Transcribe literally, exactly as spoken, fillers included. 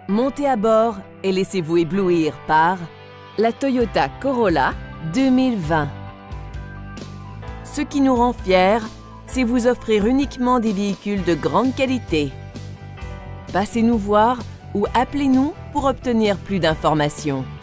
Montez à bord et laissez-vous éblouir par la Toyota Corolla deux mille vingt. Ce qui nous rend fiers, c'est vous offrir uniquement des véhicules de grande qualité. Passez nous voir ou appelez-nous pour obtenir plus d'informations.